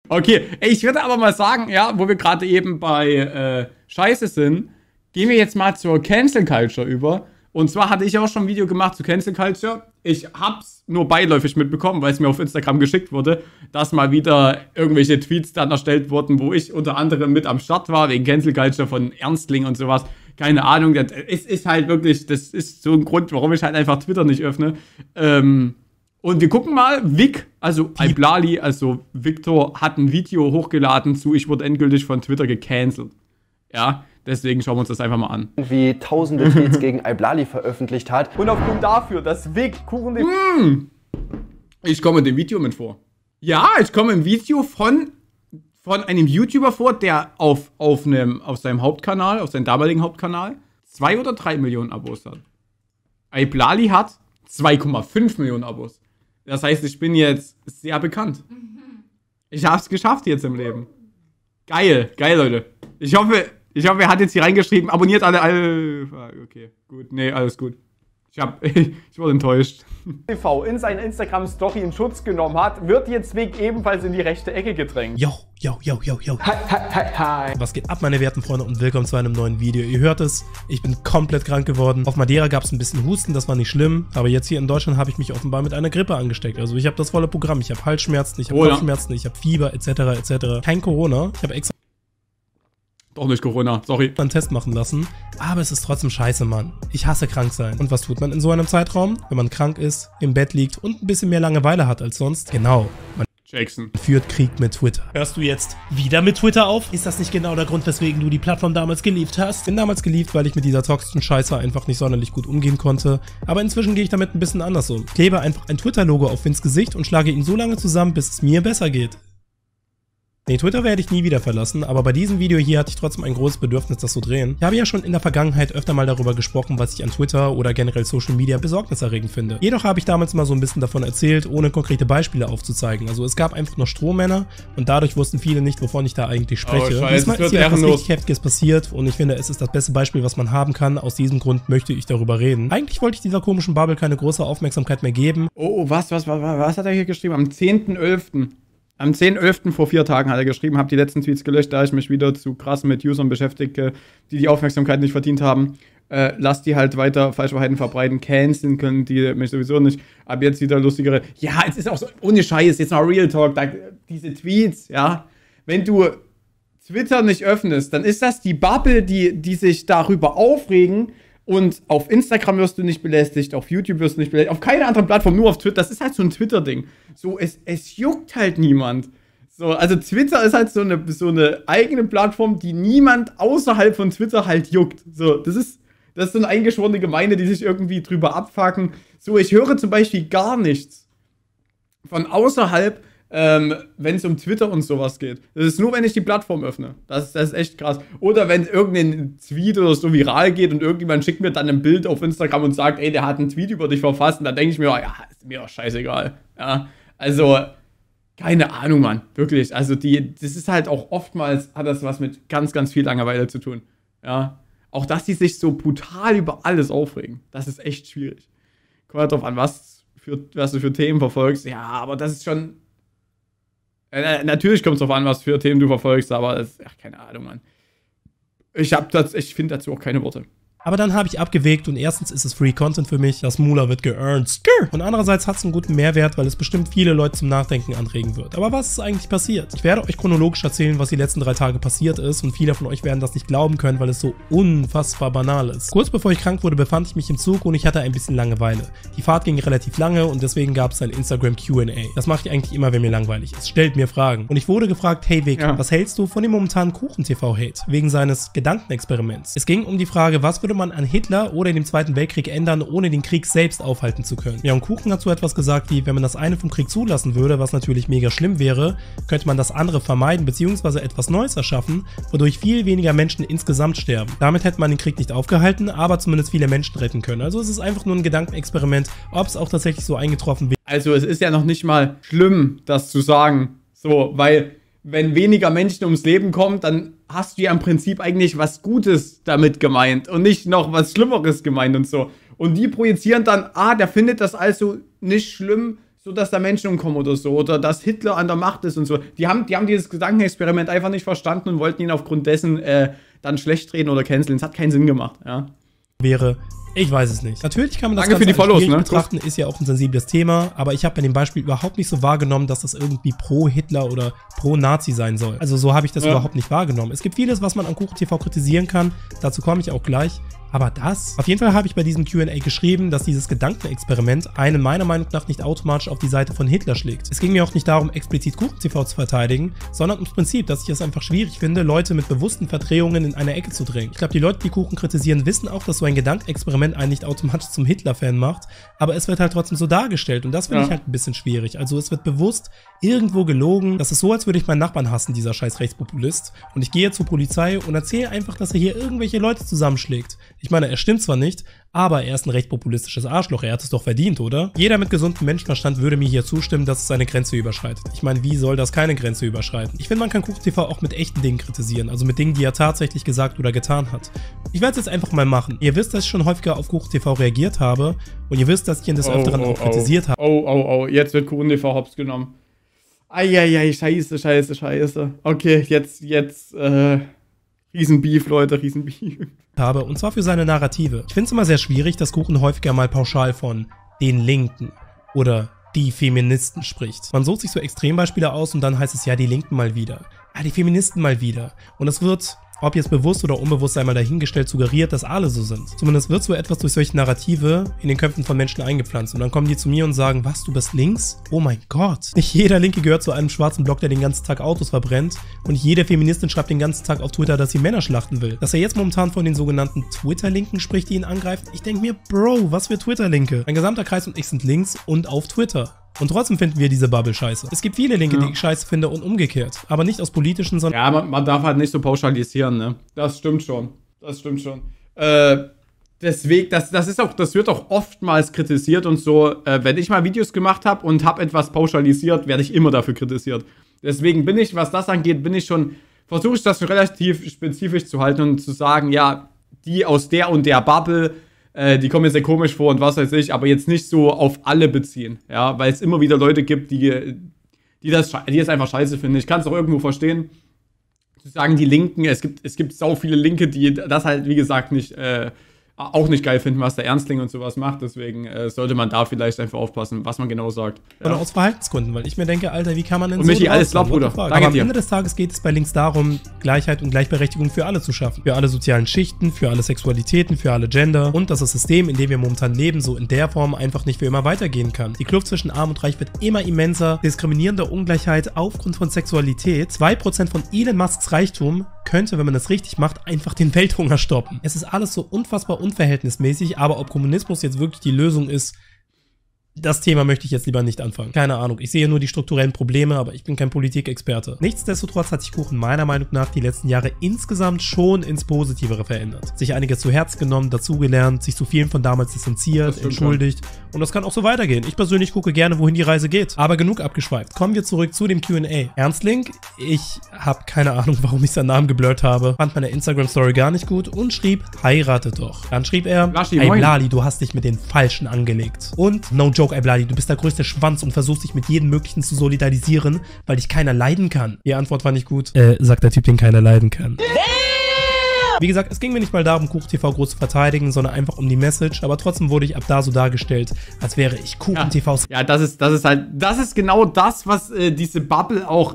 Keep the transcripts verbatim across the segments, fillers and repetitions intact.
Okay, ich würde aber mal sagen, ja, wo wir gerade eben bei äh, Scheiße sind, gehen wir jetzt mal zur Cancel Culture über. Und zwar hatte ich auch schon ein Video gemacht zu Cancel Culture. Ich hab's nur beiläufig mitbekommen, weil es mir auf Instagram geschickt wurde, dass mal wieder irgendwelche Tweets dann erstellt wurden, wo ich unter anderem mit am Start war, wegen Cancel Culture von Ernstling und sowas. Keine Ahnung, das ist, ist halt wirklich, das ist so ein Grund, warum ich halt einfach Twitter nicht öffne. Ähm, und wir gucken mal, Vic, also Iblali, also Victor, hat ein Video hochgeladen zu, ich wurde endgültig von Twitter gecancelt. Ja, deswegen schauen wir uns das einfach mal an. Wie tausende Tweets gegen Iblali veröffentlicht hat. Und aufgrund dafür, dass Vic Kuchen... Mm, ich komme in dem Video mit vor. Ja, ich komme im Video von, von einem YouTuber vor, der auf, auf, einem, auf seinem Hauptkanal, auf seinem damaligen Hauptkanal, zwei oder drei Millionen Abos hat. Iblali hat zwei Komma fünf Millionen Abos. Das heißt, ich bin jetzt sehr bekannt. Ich habe es geschafft jetzt im Leben. Geil, geil, Leute. Ich hoffe... Ich hoffe, er hat jetzt hier reingeschrieben, abonniert alle, alle... Okay, gut. Nee, alles gut. Ich hab... ich wurde enttäuscht. T V in seiner Instagram-Story in Schutz genommen hat, wird jetzt Vic ebenfalls in die rechte Ecke gedrängt. Yo, yo, yo, yo, yo. Hi, hi, hi, hi. Was geht ab, meine werten Freunde, und willkommen zu einem neuen Video. Ihr hört es, ich bin komplett krank geworden. Auf Madeira gab es ein bisschen Husten, das war nicht schlimm. Aber jetzt hier in Deutschland habe ich mich offenbar mit einer Grippe angesteckt. Also ich habe das volle Programm. Ich habe Halsschmerzen, ich habe Kopfschmerzen, ich habe Fieber, et cetera et cetera. Kein Corona. Ich habe extra... Doch nicht Corona, sorry. einen Test machen lassen, aber es ist trotzdem scheiße, Mann. Ich hasse krank sein. Und was tut man in so einem Zeitraum, wenn man krank ist, im Bett liegt und ein bisschen mehr Langeweile hat als sonst? Genau. Man Jackson führt Krieg mit Twitter. Hörst du jetzt wieder mit Twitter auf? Ist das nicht genau der Grund, weswegen du die Plattform damals geliebt hast? Ich bin damals geliebt, weil ich mit dieser toxischen Scheiße einfach nicht sonderlich gut umgehen konnte. Aber inzwischen gehe ich damit ein bisschen anders um. Ich klebe einfach ein Twitter-Logo auf Vins Gesicht und schlage ihn so lange zusammen, bis es mir besser geht. Nee, Twitter werde ich nie wieder verlassen, aber bei diesem Video hier hatte ich trotzdem ein großes Bedürfnis, das zu drehen. Ich habe ja schon in der Vergangenheit öfter mal darüber gesprochen, was ich an Twitter oder generell Social Media besorgniserregend finde. Jedoch habe ich damals mal so ein bisschen davon erzählt, ohne konkrete Beispiele aufzuzeigen. Also es gab einfach nur Strohmänner und dadurch wussten viele nicht, wovon ich da eigentlich spreche. Oh, Scheiße, Diesmal ist hier etwas richtig Heftiges passiert und ich finde, es ist das beste Beispiel, was man haben kann. Aus diesem Grund möchte ich darüber reden. Eigentlich wollte ich dieser komischen Bubble keine große Aufmerksamkeit mehr geben. Oh, was, was, was, was hat er hier geschrieben? Am zehnten elften Am zehnten elften vor vier Tagen hat er geschrieben, habe die letzten Tweets gelöscht, da ich mich wieder zu krass mit Usern beschäftige, die die Aufmerksamkeit nicht verdient haben. Äh, lass die halt weiter Falschwahrheiten verbreiten, canceln können die mich sowieso nicht. Ab jetzt wieder lustigere. Ja, es ist auch so, ohne Scheiß, jetzt mal Real Talk, da, diese Tweets, ja. Wenn du Twitter nicht öffnest, dann ist das die Bubble, die, die sich darüber aufregen. Und auf Instagram wirst du nicht belästigt, auf YouTube wirst du nicht belästigt, auf keine andere Plattform, nur auf Twitter. Das ist halt so ein Twitter-Ding. So, es, es juckt halt niemand. So, also Twitter ist halt so eine, so eine eigene Plattform, die niemand außerhalb von Twitter halt juckt. So, das ist, das ist so eine eingeschworene Gemeinde, die sich irgendwie drüber abfacken. So, ich höre zum Beispiel gar nichts von außerhalb, Ähm, wenn es um Twitter und sowas geht. Das ist nur, wenn ich die Plattform öffne. Das, das ist echt krass. Oder wenn irgendein Tweet oder so viral geht und irgendjemand schickt mir dann ein Bild auf Instagram und sagt, ey, der hat einen Tweet über dich verfasst. Und dann denke ich mir, ja, ist mir auch scheißegal. Ja, also, keine Ahnung, Mann. Wirklich. Also, die, das ist halt auch oftmals, hat das was mit ganz, ganz viel Langeweile zu tun. Ja. Auch, dass die sich so brutal über alles aufregen. Das ist echt schwierig. Kommt halt drauf an, was, für, was du für Themen verfolgst. Ja, aber das ist schon... Äh, natürlich kommt es darauf an, was für Themen du verfolgst, aber das ist, ach, keine Ahnung, Mann. Ich, hab das, ich finde dazu auch keine Worte. Aber dann habe ich abgewägt und erstens ist es Free Content für mich, das Moolah wird geearnt. Und andererseits hat es einen guten Mehrwert, weil es bestimmt viele Leute zum Nachdenken anregen wird. Aber was ist eigentlich passiert? Ich werde euch chronologisch erzählen, was die letzten drei Tage passiert ist und viele von euch werden das nicht glauben können, weil es so unfassbar banal ist. Kurz bevor ich krank wurde, befand ich mich im Zug und ich hatte ein bisschen Langeweile. Die Fahrt ging relativ lange und deswegen gab es ein Instagram Q and A. Das mache ich eigentlich immer, wenn mir langweilig ist. Stellt mir Fragen. Und ich wurde gefragt, hey Vic, ja. was hältst du von dem momentanen Kuchen-T V-Hate? Wegen seines Gedankenexperiments. Es ging um die Frage, was würde man an Hitler oder dem Zweiten Weltkrieg ändern, ohne den Krieg selbst aufhalten zu können. Ja, und Kuchen hat so etwas gesagt wie, wenn man das eine vom Krieg zulassen würde, was natürlich mega schlimm wäre, könnte man das andere vermeiden bzw. etwas Neues erschaffen, wodurch viel weniger Menschen insgesamt sterben. Damit hätte man den Krieg nicht aufgehalten, aber zumindest viele Menschen retten können. Also es ist einfach nur ein Gedankenexperiment, ob es auch tatsächlich so eingetroffen wird. Also es ist ja noch nicht mal schlimm, das zu sagen. So, weil wenn weniger Menschen ums Leben kommen, dann hast du ja im Prinzip eigentlich was Gutes damit gemeint und nicht noch was Schlimmeres gemeint und so. Und die projizieren dann, ah, der findet das also nicht schlimm, so dass da Menschen umkommen oder so, oder dass Hitler an der Macht ist und so. Die haben, die haben dieses Gedankenexperiment einfach nicht verstanden und wollten ihn aufgrund dessen äh, dann schlecht reden oder canceln. Es hat keinen Sinn gemacht, ja. Wäre, ich weiß es nicht. Natürlich kann man das Danke Ganze für die Follows, schwierig ne? betrachten, ist ja auch ein sensibles Thema, aber ich habe bei dem Beispiel überhaupt nicht so wahrgenommen, dass das irgendwie pro Hitler oder pro Nazi sein soll. Also so habe ich das ja. überhaupt nicht wahrgenommen. Es gibt vieles, was man an KuchenTV kritisieren kann, dazu komme ich auch gleich. Aber das? Auf jeden Fall habe ich bei diesem Q and A geschrieben, dass dieses Gedankenexperiment einen meiner Meinung nach nicht automatisch auf die Seite von Hitler schlägt. Es ging mir auch nicht darum, explizit KuchenTV zu verteidigen, sondern ums Prinzip, dass ich es einfach schwierig finde, Leute mit bewussten Verdrehungen in eine Ecke zu drängen. Ich glaube, die Leute, die Kuchen kritisieren, wissen auch, dass so ein Gedankenexperiment einen nicht automatisch zum Hitler-Fan macht, aber es wird halt trotzdem so dargestellt und das finde ja. ich halt ein bisschen schwierig. Also es wird bewusst irgendwo gelogen. Das ist so, als würde ich meinen Nachbarn hassen, dieser scheiß Rechtspopulist. Und ich gehe zur Polizei und erzähle einfach, dass er hier irgendwelche Leute zusammenschlägt. Ich meine, er stimmt zwar nicht, aber er ist ein recht populistisches Arschloch. Er hat es doch verdient, oder? Jeder mit gesundem Menschenverstand würde mir hier zustimmen, dass es seine Grenze überschreitet. Ich meine, wie soll das keine Grenze überschreiten? Ich finde, man kann KuchenTV auch mit echten Dingen kritisieren, also mit Dingen, die er tatsächlich gesagt oder getan hat. Ich werde es jetzt einfach mal machen. Ihr wisst, dass ich schon häufiger auf KuchenTV reagiert habe und ihr wisst, dass ich ihn des Öfteren oh, oh, auch kritisiert oh. habe. Oh, oh, oh, jetzt wird KuchenTV hops genommen. Eieiei, scheiße, scheiße, scheiße. Okay, jetzt, jetzt, äh... Riesenbeef, Leute, Riesenbeef. Habe, und zwar für seine Narrative. Ich finde es immer sehr schwierig, dass Kuchen häufiger mal pauschal von den Linken oder die Feministen spricht. Man sucht sich so Extrembeispiele aus und dann heißt es ja, die Linken mal wieder. Ja, die Feministen mal wieder. Und es wird, ob jetzt bewusst oder unbewusst einmal dahingestellt, suggeriert, dass alle so sind. Zumindest wird so etwas durch solche Narrative in den Köpfen von Menschen eingepflanzt. Und dann kommen die zu mir und sagen, was, du bist links? Oh mein Gott. Nicht jeder Linke gehört zu einem schwarzen Block, der den ganzen Tag Autos verbrennt. Und nicht jede Feministin schreibt den ganzen Tag auf Twitter, dass sie Männer schlachten will. Dass er jetzt momentan von den sogenannten Twitter-Linken spricht, die ihn angreifen. Ich denke mir, Bro, was für Twitter-Linke? Mein gesamter Kreis und ich sind links und auf Twitter. Und trotzdem finden wir diese Bubble scheiße. Es gibt viele Linke, ja. die ich scheiße finde und umgekehrt. Aber nicht aus politischen, sondern... Ja, man, man darf halt nicht so pauschalisieren, ne? Das stimmt schon. Das stimmt schon. Äh, deswegen, das, das ist auch, das wird auch oftmals kritisiert und so. Äh, wenn ich mal Videos gemacht habe und habe etwas pauschalisiert, werde ich immer dafür kritisiert. Deswegen bin ich, was das angeht, bin ich schon... Versuche ich das relativ spezifisch zu halten und zu sagen, ja, die aus der und der Bubble... die kommen mir sehr komisch vor und was weiß ich, aber jetzt nicht so auf alle beziehen, ja, weil es immer wieder Leute gibt, die, die, das, die das einfach scheiße finden. Ich kann es auch irgendwo verstehen, zu sagen, die Linken, es gibt, es gibt sau viele Linke, die das halt, wie gesagt, nicht, äh, auch nicht geil finden, was der Ernstling und sowas macht, deswegen äh, sollte man da vielleicht einfach aufpassen, was man genau sagt. Ja. Oder aus Verhaltensgründen, weil ich mir denke, Alter, wie kann man denn und so... Michi, alles klar, Bruder. Danke Aber am dir. Ende des Tages geht es bei Links darum, Gleichheit und Gleichberechtigung für alle zu schaffen. Für alle sozialen Schichten, für alle Sexualitäten, für alle Gender und dass das System, in dem wir momentan leben, so in der Form einfach nicht für immer weitergehen kann. Die Kluft zwischen Arm und Reich wird immer immenser, diskriminierende Ungleichheit aufgrund von Sexualität, zwei Prozent von Elon Musks Reichtum könnte, wenn man das richtig macht, einfach den Welthunger stoppen. Es ist alles so unfassbar unverhältnismäßig, aber ob Kommunismus jetzt wirklich die Lösung ist, das Thema möchte ich jetzt lieber nicht anfangen. Keine Ahnung, ich sehe nur die strukturellen Probleme, aber ich bin kein Politikexperte. Nichtsdestotrotz hat sich Kuchen meiner Meinung nach die letzten Jahre insgesamt schon ins Positivere verändert. Sich einiges zu Herz genommen, dazugelernt, sich zu vielen von damals distanziert, entschuldigt. Schon. Und das kann auch so weitergehen. Ich persönlich gucke gerne, wohin die Reise geht. Aber genug abgeschweift. Kommen wir zurück zu dem Q and A. Ernstling, ich habe keine Ahnung, warum ich seinen Namen geblurrt habe, fand meine Instagram-Story gar nicht gut und schrieb, heirate doch. Dann schrieb er, ey Blali, du hast dich mit den Falschen angelegt. Und, no joke, ey Blali, du bist der größte Schwanz und versuchst dich mit jedem Möglichen zu solidarisieren, weil dich keiner leiden kann. Die Antwort war nicht gut. Äh, sagt der Typ, den keiner leiden kann. Wie gesagt, es ging mir nicht mal darum, KuchenTV groß zu verteidigen, sondern einfach um die Message. Aber trotzdem wurde ich ab da so dargestellt, als wäre ich KuchenTVs... Ja, ja, das ist, das ist halt, das ist genau das, was äh, diese Bubble auch,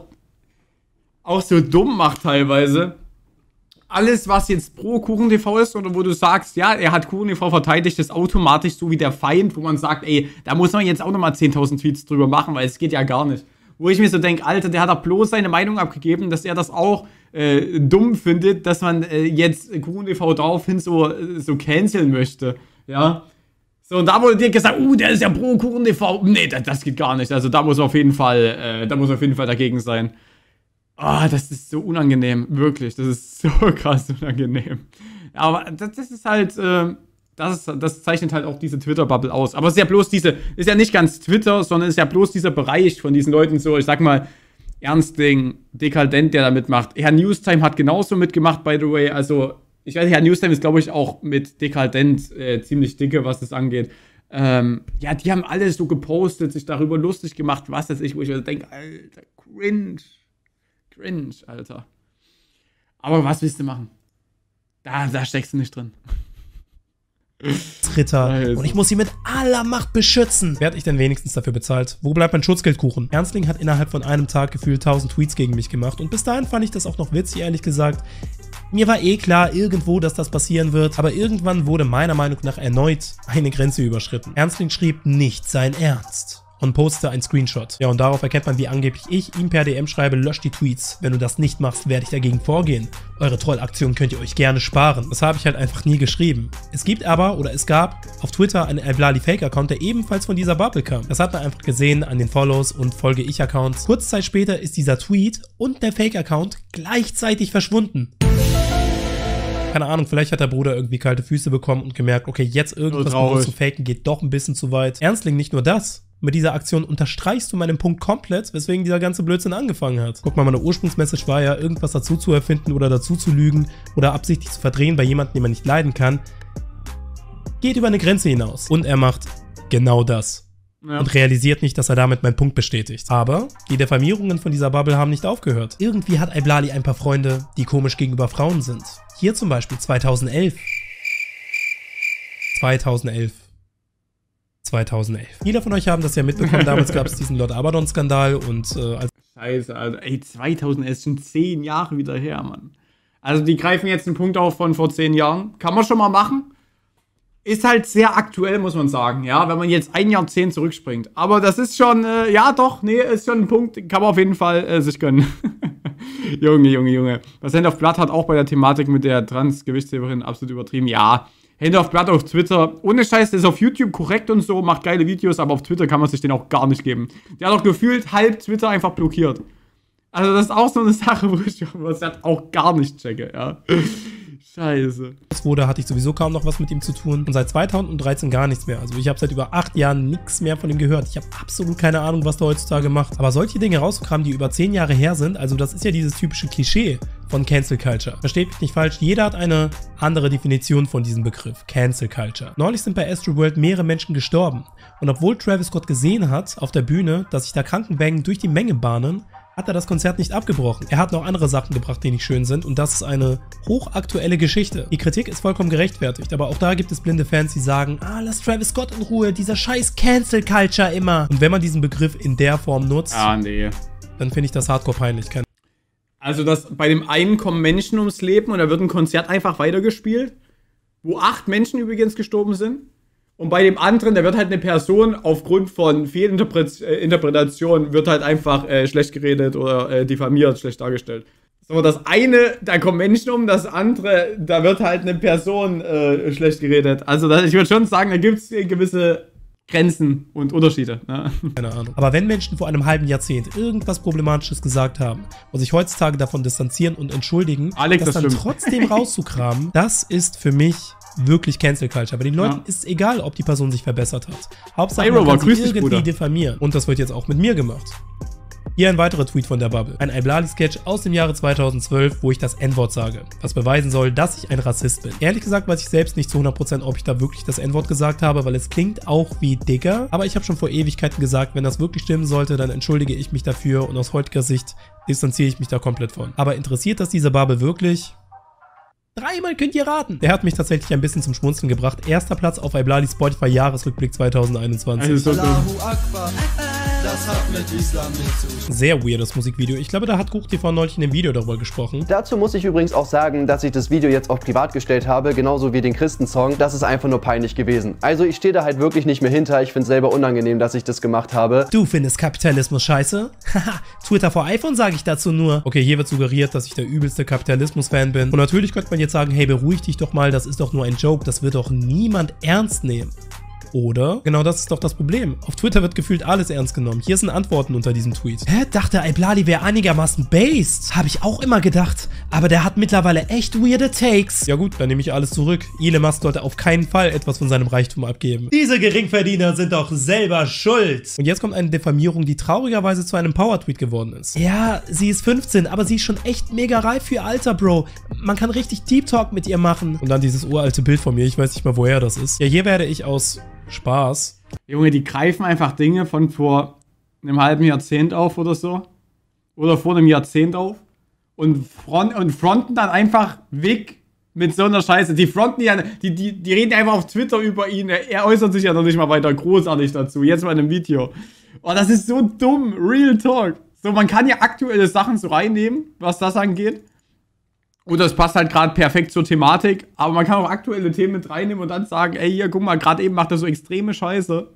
auch so dumm macht teilweise. Alles, was jetzt pro KuchenTV ist oder wo du sagst, ja, er hat KuchenTV verteidigt, ist automatisch so wie der Feind, wo man sagt, ey, da muss man jetzt auch nochmal zehntausend Tweets drüber machen, weil es geht ja gar nicht. Wo ich mir so denke, Alter, der hat doch bloß seine Meinung abgegeben, dass er das auch äh, dumm findet, dass man äh, jetzt KuchenTV daraufhin so, äh, so canceln möchte, ja. So, und da wurde dir gesagt, uh, der ist ja pro KuchenTV. Nee, das, das geht gar nicht. Also da muss auf jeden Fall, äh, da muss auf jeden Fall dagegen sein. Ah, oh, das ist so unangenehm, wirklich. Das ist so krass unangenehm. Aber das, das ist halt, äh, das, ist, das zeichnet halt auch diese Twitter-Bubble aus. Aber es ist ja bloß diese, ist ja nicht ganz Twitter, sondern es ist ja bloß dieser Bereich von diesen Leuten so, ich sag mal, Ernstling, Dekadent, der da mitmacht. Herr Newstime hat genauso mitgemacht, by the way. Also, ich weiß nicht, Herr Newstime ist, glaube ich, auch mit Dekadent äh, ziemlich dicke, was das angeht. Ähm, ja, die haben alles so gepostet, sich darüber lustig gemacht, was das ist, wo ich mir denke, Alter, cringe. Cringe, Alter. Aber was willst du machen? Da, da steckst du nicht drin. Ritter. Und ich muss sie mit aller Macht beschützen. Werde ich denn wenigstens dafür bezahlt? Wo bleibt mein Schutzgeldkuchen? Ernstling hat innerhalb von einem Tag gefühlt tausend Tweets gegen mich gemacht und bis dahin fand ich das auch noch witzig, ehrlich gesagt. Mir war eh klar irgendwo, dass das passieren wird, aber irgendwann wurde meiner Meinung nach erneut eine Grenze überschritten. Ernstling schrieb nicht sein Ernst und postete ein Screenshot. Ja, und darauf erkennt man, wie angeblich ich ihm per D M schreibe, lösch die Tweets. Wenn du das nicht machst, werde ich dagegen vorgehen. Eure Trollaktion könnt ihr euch gerne sparen. Das habe ich halt einfach nie geschrieben. Es gibt aber, oder es gab, auf Twitter einen Alblali Fake-Account, der ebenfalls von dieser Bubble kam. Das hat man einfach gesehen an den Follows und Folge-Ich-Accounts. Kurze Zeit später ist dieser Tweet und der Fake-Account gleichzeitig verschwunden. Keine Ahnung, vielleicht hat der Bruder irgendwie kalte Füße bekommen und gemerkt, okay, jetzt irgendwas zu faken geht doch ein bisschen zu weit. Ernstling, nicht nur das. Mit dieser Aktion unterstreichst du meinen Punkt komplett, weswegen dieser ganze Blödsinn angefangen hat. Guck mal, meine Ursprungsmessage war ja, irgendwas dazu zu erfinden oder dazu zu lügen oder absichtlich zu verdrehen bei jemandem, den man nicht leiden kann. Geht über eine Grenze hinaus. Und er macht genau das. Ja. Und realisiert nicht, dass er damit meinen Punkt bestätigt. Aber die Diffamierungen von dieser Bubble haben nicht aufgehört. Irgendwie hat Alblali ein paar Freunde, die komisch gegenüber Frauen sind. Hier zum Beispiel zweitausendelf. zweitausendelf. zweitausendelf. Viele von euch haben das ja mitbekommen, damals gab es diesen Lord Abaddon-Skandal und äh, als Scheiße, also ey, zweitausend ist schon zehn Jahre wieder her, Mann. Also die greifen jetzt einen Punkt auf von vor zehn Jahren. Kann man schon mal machen. Ist halt sehr aktuell, muss man sagen, ja, wenn man jetzt ein Jahrzehnt zurückspringt. Aber das ist schon, äh, ja doch, nee, ist schon ein Punkt, kann man auf jeden Fall äh, sich gönnen. Junge, Junge, Junge. Was Hand of Blood hat auch bei der Thematik mit der Trans-Gewichtsheberin absolut übertrieben. Ja, Hand of Blood auf Twitter, ohne Scheiß, der ist auf YouTube korrekt und so, macht geile Videos, aber auf Twitter kann man sich den auch gar nicht geben. Der hat auch gefühlt halb Twitter einfach blockiert. Also das ist auch so eine Sache, wo ich das halt auch gar nicht checke, ja. Scheiße. wurde, hatte ich sowieso kaum noch was mit ihm zu tun und seit zweitausenddreizehn gar nichts mehr. Also ich habe seit über acht Jahren nichts mehr von ihm gehört. Ich habe absolut keine Ahnung, was der heutzutage macht. Aber solche Dinge rauszukramen, die über zehn Jahre her sind, also das ist ja dieses typische Klischee von Cancel Culture. Versteht mich nicht falsch, jeder hat eine andere Definition von diesem Begriff, Cancel Culture. Neulich sind bei Astroworld mehrere Menschen gestorben. Und obwohl Travis Scott gesehen hat auf der Bühne, dass sich da Krankenwägen durch die Menge bahnen, hat er das Konzert nicht abgebrochen. Er hat noch andere Sachen gebracht, die nicht schön sind und das ist eine hochaktuelle Geschichte. Die Kritik ist vollkommen gerechtfertigt, aber auch da gibt es blinde Fans, die sagen, ah, lass Travis Scott in Ruhe, dieser scheiß Cancel Culture immer. Und wenn man diesen Begriff in der Form nutzt, ah, nee. dann finde ich das hardcore peinlich. Kein also das, bei dem einen kommen Menschen ums Leben und da wird ein Konzert einfach weitergespielt, wo acht Menschen übrigens gestorben sind. Und bei dem anderen, da wird halt eine Person aufgrund von Fehlinterpretation wird halt einfach äh, schlecht geredet oder äh, diffamiert, schlecht dargestellt. So, das eine, da kommen Menschen um, das andere, da wird halt eine Person äh, schlecht geredet. Also das, ich würde schon sagen, da gibt es gewisse Grenzen und Unterschiede. Ne? Keine Ahnung. Aber wenn Menschen vor einem halben Jahrzehnt irgendwas Problematisches gesagt haben und sich heutzutage davon distanzieren und entschuldigen, Alex, das, das dann stimmt. trotzdem rauszukramen, das ist für mich wirklich Cancel Culture. Bei den Leuten ja. ist es egal, ob die Person sich verbessert hat. Hauptsache, man kann sich irgendwie Bruder. diffamieren. Und das wird jetzt auch mit mir gemacht. Hier ein weiterer Tweet von der Bubble. Ein Alblali-Sketch aus dem Jahre zweitausendzwölf, wo ich das N-Wort sage. Was beweisen soll, dass ich ein Rassist bin. Ehrlich gesagt weiß ich selbst nicht zu hundert Prozent, ob ich da wirklich das N-Wort gesagt habe, weil es klingt auch wie Digger. Aber ich habe schon vor Ewigkeiten gesagt, wenn das wirklich stimmen sollte, dann entschuldige ich mich dafür und aus heutiger Sicht distanziere ich mich da komplett von. Aber interessiert das diese Bubble wirklich? Dreimal könnt ihr raten. Der hat mich tatsächlich ein bisschen zum Schmunzeln gebracht. Erster Platz auf Alblali Spotify Jahresrückblick zweitausendeinundzwanzig. Also Allahu Akbar, das hat mit Islam nichts zu tun. Sehr weirdes Musikvideo. Ich glaube, da hat GuchTV neulich in einem Video darüber gesprochen. Dazu muss ich übrigens auch sagen, dass ich das Video jetzt auf privat gestellt habe, genauso wie den Christensong. Das ist einfach nur peinlich gewesen. Also ich stehe da halt wirklich nicht mehr hinter. Ich finde es selber unangenehm, dass ich das gemacht habe. Du findest Kapitalismus scheiße? Haha, Twitter vor iPhone sage ich dazu nur. Okay, hier wird suggeriert, dass ich der übelste Kapitalismus-Fan bin. Und natürlich könnte man jetzt sagen, hey, beruhig dich doch mal, das ist doch nur ein Joke, das wird doch niemand ernst nehmen. Oder? Genau das ist doch das Problem. Auf Twitter wird gefühlt alles ernst genommen. Hier sind Antworten unter diesem Tweet. Hä? Dachte Alblali wäre einigermaßen based. Habe ich auch immer gedacht. Aber der hat mittlerweile echt weirde Takes. Ja gut, dann nehme ich alles zurück. Elon Musk sollte auf keinen Fall etwas von seinem Reichtum abgeben. Diese Geringverdiener sind doch selber schuld. Und jetzt kommt eine Diffamierung, die traurigerweise zu einem Power-Tweet geworden ist. Ja, sie ist fünfzehn, aber sie ist schon echt mega reif für ihr Alter, Bro. Man kann richtig Deep Talk mit ihr machen. Und dann dieses uralte Bild von mir. Ich weiß nicht mal, woher das ist. Ja, hier werde ich aus Spaß. Junge, die greifen einfach Dinge von vor einem halben Jahrzehnt auf oder so. Oder vor einem Jahrzehnt auf. Und, front, und fronten dann einfach weg mit so einer Scheiße. Die fronten ja, die, die, die reden einfach auf Twitter über ihn. Er, er äußert sich ja noch nicht mal weiter großartig dazu. Jetzt mal in einem Video. Oh, das ist so dumm. Real Talk. So, man kann ja aktuelle Sachen so reinnehmen, was das angeht. Und das passt halt gerade perfekt zur Thematik. Aber man kann auch aktuelle Themen mit reinnehmen und dann sagen, ey, hier, guck mal, gerade eben macht er so extreme Scheiße.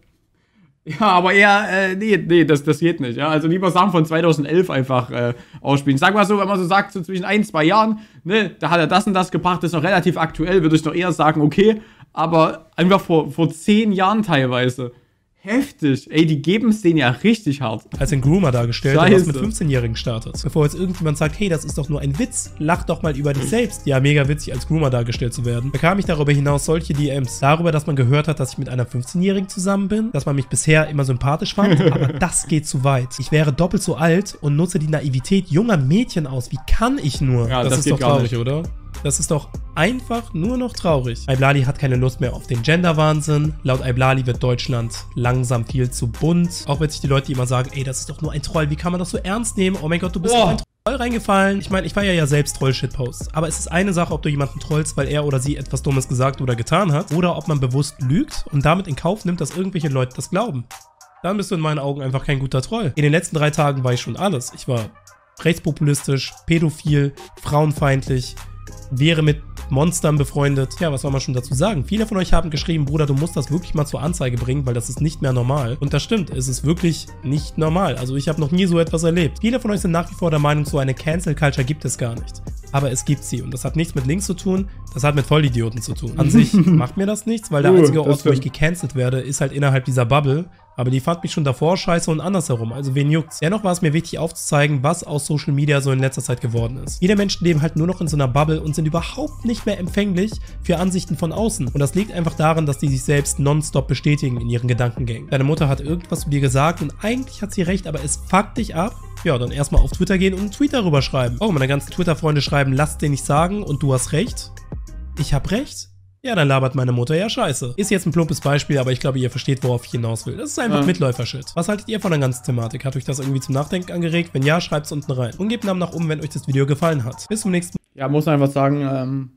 Ja, aber eher, äh, nee, nee, das, das geht nicht. Ja? Also lieber Sachen von zweitausendelf einfach äh, ausspielen. Sag mal so, wenn man so sagt, so zwischen ein, zwei Jahren, ne, da hat er das und das gebracht, das ist noch relativ aktuell, würde ich doch eher sagen, okay. Aber einfach vor, vor zehn Jahren teilweise. Heftig. Ey, die geben es denen ja richtig hart. Als ein Groomer dargestellt, Scheiße. der was mit fünfzehnjährigen startet. Bevor jetzt irgendjemand sagt, hey, das ist doch nur ein Witz, lach doch mal über dich selbst. Ja, mega witzig, als Groomer dargestellt zu werden. Bekam ich darüber hinaus solche D Ms. Darüber, dass man gehört hat, dass ich mit einer fünfzehnjährigen zusammen bin, dass man mich bisher immer sympathisch fand, aber das geht zu weit. Ich wäre doppelt so alt und nutze die Naivität junger Mädchen aus. Wie kann ich nur? Ja, das, das ist geht doch gar traurig, nicht. oder? Das ist doch einfach nur noch traurig. Iblali hat keine Lust mehr auf den Gender-Wahnsinn. Laut Iblali wird Deutschland langsam viel zu bunt. Auch wenn sich die Leute, die immer sagen, ey, das ist doch nur ein Troll, wie kann man das so ernst nehmen? Oh mein Gott, du bist Oh. auf einen Troll reingefallen. Ich meine, ich feiere ja selbst Troll-Shitposts. Aber es ist eine Sache, ob du jemanden trollst, weil er oder sie etwas Dummes gesagt oder getan hat. Oder ob man bewusst lügt und damit in Kauf nimmt, dass irgendwelche Leute das glauben. Dann bist du in meinen Augen einfach kein guter Troll. In den letzten drei Tagen war ich schon alles. Ich war rechtspopulistisch, pädophil, frauenfeindlich, wäre mit Monstern befreundet. Ja, was soll man schon dazu sagen? Viele von euch haben geschrieben, Bruder, du musst das wirklich mal zur Anzeige bringen, weil das ist nicht mehr normal. Und das stimmt, es ist wirklich nicht normal. Also ich habe noch nie so etwas erlebt. Viele von euch sind nach wie vor der Meinung, so eine Cancel Culture gibt es gar nicht. Aber es gibt sie und das hat nichts mit Links zu tun, das hat mit Vollidioten zu tun. An sich macht mir das nichts, weil der Uh, einzige das Ort, wo ich stimmt. gecancelt werde, ist halt innerhalb dieser Bubble. Aber die fand mich schon davor scheiße und andersherum, also wen juckt's? Dennoch war es mir wichtig aufzuzeigen, was aus Social Media so in letzter Zeit geworden ist. Viele Menschen leben halt nur noch in so einer Bubble und sind überhaupt nicht mehr empfänglich für Ansichten von außen. Und das liegt einfach daran, dass die sich selbst nonstop bestätigen in ihren Gedankengängen. Deine Mutter hat irgendwas zu dir gesagt und eigentlich hat sie recht, aber es fuckt dich ab. Ja, dann erstmal auf Twitter gehen und einen Tweet darüber schreiben. Oh, meine ganzen Twitter-Freunde schreiben, lass dir nicht sagen und du hast recht. Ich hab recht? Ja, dann labert meine Mutter ja scheiße. Ist jetzt ein plumpes Beispiel, aber ich glaube, ihr versteht, worauf ich hinaus will. Das ist einfach Ja. Mitläufer-Shit. Was haltet ihr von der ganzen Thematik? Hat euch das irgendwie zum Nachdenken angeregt? Wenn ja, schreibt's unten rein. Und gebt einen Daumen nach oben, wenn euch das Video gefallen hat. Bis zum nächsten Mal. Ja, muss man einfach sagen, ähm,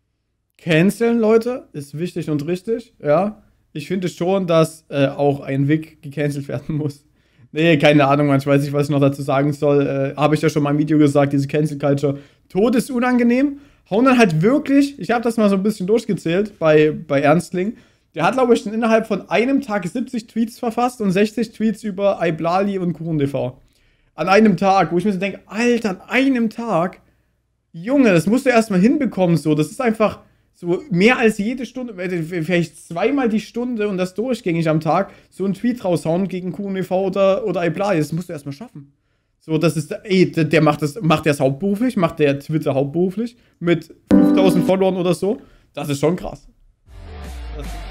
canceln, Leute, ist wichtig und richtig, ja. Ich finde schon, dass äh, auch ein Wick gecancelt werden muss. Nee, keine Ahnung, man, ich weiß nicht, was ich noch dazu sagen soll. Äh, Habe ich ja schon mal im Video gesagt, diese Cancel Culture, todesunangenehm. Hauen dann halt wirklich, ich habe das mal so ein bisschen durchgezählt bei, bei Ernstling. Der hat, glaube ich, schon innerhalb von einem Tag siebzig Tweets verfasst und sechzig Tweets über Iblali und KuchenTV. An einem Tag, wo ich mir so denke, Alter, an einem Tag? Junge, das musst du erstmal hinbekommen, so. Das ist einfach so mehr als jede Stunde, vielleicht zweimal die Stunde und das durchgängig am Tag, so einen Tweet raushauen gegen KuchenTV oder, oder Iblali. Das musst du erstmal schaffen. So, das ist, ey, der, der macht das, macht der es hauptberuflich, macht der Twitter hauptberuflich mit fünftausend Followern oder so. Das ist schon krass. Das